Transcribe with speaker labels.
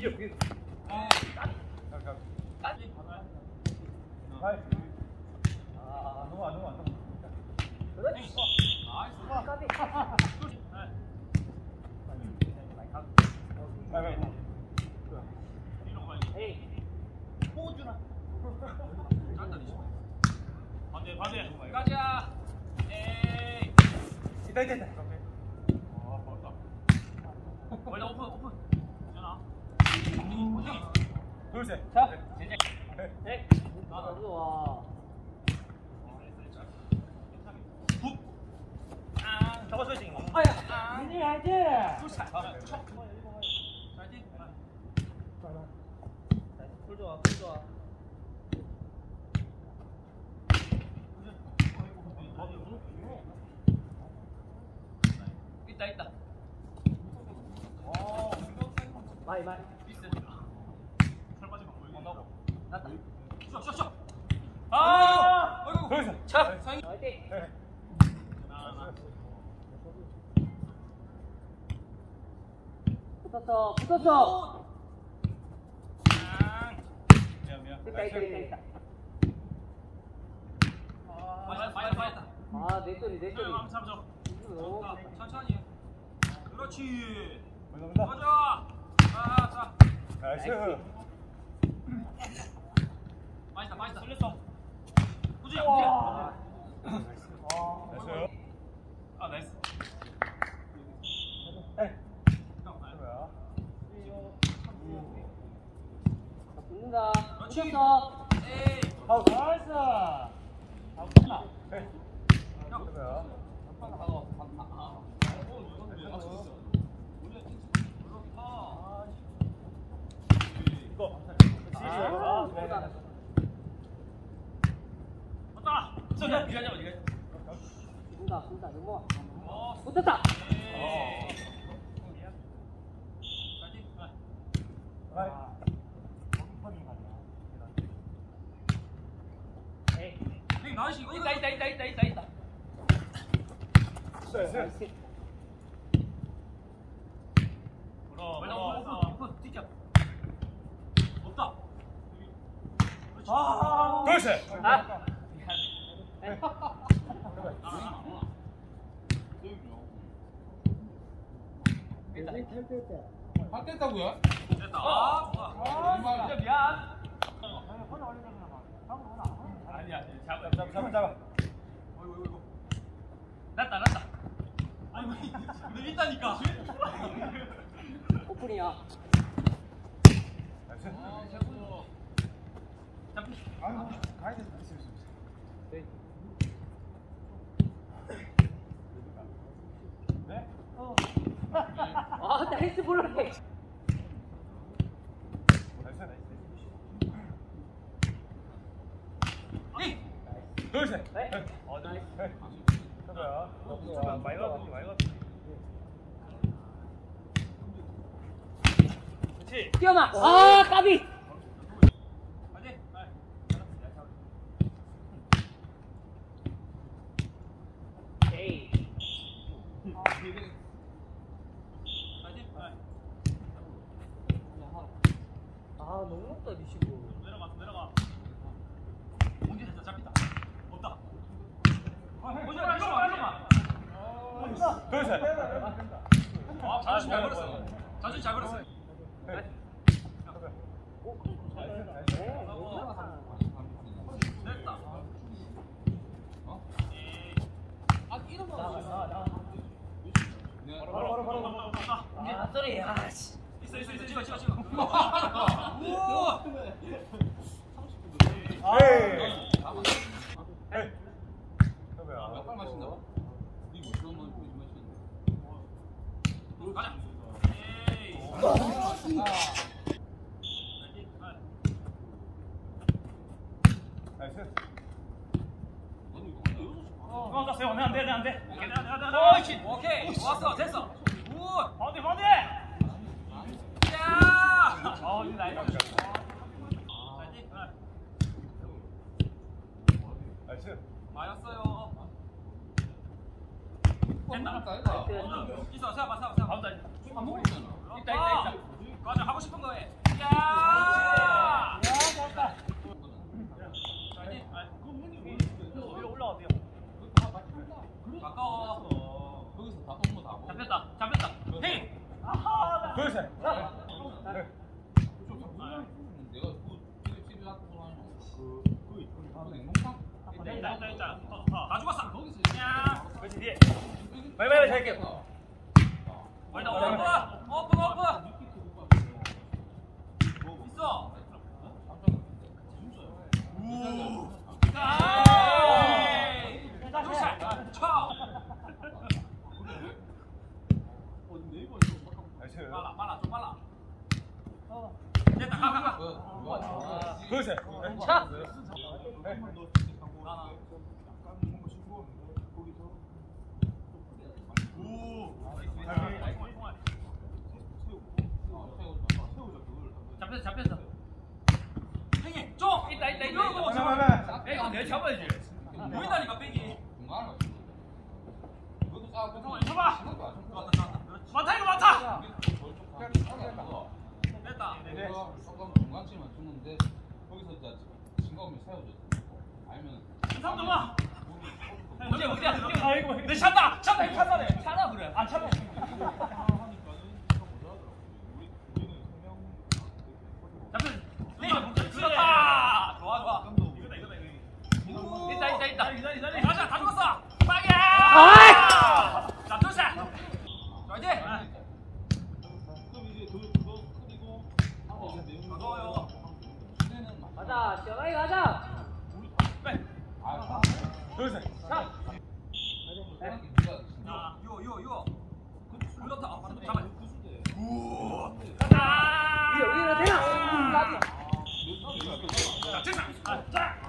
Speaker 1: 가자. 에이.
Speaker 2: 있다.
Speaker 1: 원래 오픈. 괜찮아.
Speaker 2: 둘, 셋.
Speaker 1: 자.
Speaker 2: 네.
Speaker 3: 좋아.
Speaker 2: 잡아줘야지.
Speaker 3: 아야. 민이 화이팅. 풀 좋아.
Speaker 1: 있다.
Speaker 3: 마이.
Speaker 1: 비스.
Speaker 3: 났다.
Speaker 1: 슛. 아! 어이구.
Speaker 2: 둘, 셋.
Speaker 1: 자,
Speaker 3: 화이팅. 붙었어. 있다.
Speaker 1: 맞았다.
Speaker 3: 아, 내 소리.
Speaker 1: 잡죠. 천천히. 그렇지.
Speaker 2: 감사합니다.
Speaker 1: 가자. 자.
Speaker 2: 나이스.
Speaker 1: 맛있다. 돌렸어. 꾸지.
Speaker 2: 나이스.
Speaker 1: 나이스.
Speaker 3: 붙는다.
Speaker 1: 그렇지.
Speaker 3: 붙었어.
Speaker 1: 에이.
Speaker 2: 나이스.
Speaker 1: 맞다. 자, 미안해.
Speaker 3: 붙는다. 이거. 붙었다.
Speaker 1: 나이스. 이거 있다.
Speaker 2: 나이스.
Speaker 1: 뛰자. 없다.
Speaker 2: 둘, 셋.
Speaker 4: 바뀌었다고요?
Speaker 1: 됐다. 좋아. 진짜 미안. 아니야.
Speaker 2: 잡아.
Speaker 1: 어이구. 났다. 아니, 너 있다니까.
Speaker 3: 오픈이야.
Speaker 2: 나이스. 가야 돼. 네?
Speaker 3: 아, 나이스 볼러네.
Speaker 2: 둘, 셋.
Speaker 3: 네.
Speaker 2: 나이스. 저거야. 많이 가도. 그렇지.
Speaker 3: 뛰어나. 아, 까비. 에이. 아, 너무 높다, 리시브.
Speaker 1: 내려가. 공기 살짝 잡힌다. 없다. 이거만.
Speaker 2: 둘, 셋.
Speaker 1: 자존심 잘 버렸어. 됐다.
Speaker 2: 바로.
Speaker 3: 아, 쏘리. 아, 씨.
Speaker 1: 있어. 찍어.
Speaker 2: 에이. 저거야.
Speaker 4: 몇발 마신다고? 니 뭐, 그런 거 마시는데?
Speaker 1: 가자.
Speaker 2: 나이스.
Speaker 1: 갔어요. 안 돼. 오케이. 좋았어. 됐어. 굿. 바운드. 야! 이거 나이스.
Speaker 2: 나이스.
Speaker 1: 맞았어요. 됐다.
Speaker 4: 있다.
Speaker 1: 있어. 세봐. 바운드.
Speaker 4: 안 먹었잖아.
Speaker 1: 있다. 맞아, 하고 싶은 거 해. 야!
Speaker 3: 잘했다.
Speaker 1: 올라와도요. 가까워.
Speaker 4: 거기서 다 업무 다 하고.
Speaker 1: 잡혔다. 잡혔다. 헤이.
Speaker 2: 둘, 셋.
Speaker 4: 내가 그 집에 갖고 하는 그 냉동탕?
Speaker 1: 됐다. 다 죽었어.
Speaker 4: 거기서
Speaker 1: 야!
Speaker 2: 그렇지, 뒤에.
Speaker 4: 빨리
Speaker 2: 잘게.
Speaker 1: 멀다. 오픈. 있어.
Speaker 2: 나이스.
Speaker 1: 빨라, 좀 빨라. 됐다, 가.
Speaker 2: 둘, 셋.
Speaker 3: 차.
Speaker 1: 잡혔어. 형님, 좀 있다. 이거
Speaker 2: 잠깐만.
Speaker 1: 내가 내 잡아야지. 보인다니까 백이.
Speaker 4: 중간에 맞추는 거. 그것도 싸우고
Speaker 1: 잠깐만, 쳐봐.
Speaker 4: 시간도 안 쳤어.
Speaker 1: 많다 이거 많다.
Speaker 4: 됐다.
Speaker 1: 됐다.
Speaker 4: 내가 조금 중간치만 쳤는데 거기서 이제 진검이 세워졌어. 아니면
Speaker 1: 3점 와. 어디야? 내 찼다. 이거 찼다네. 차다 그래. 안 차네. 잡혔. 들었다. 좋아. 이거다. 있다. 가자, 다 죽었어. 빵이야. 자, 둘, 셋. 자, 이제. 가져와요.
Speaker 3: 가자, 시원하게 가자.
Speaker 2: 둘, 셋.
Speaker 1: 자, 요. 올렸다. 잡아. 가자.
Speaker 3: 위로 되나? 까비.
Speaker 1: 자, 됐다. 자.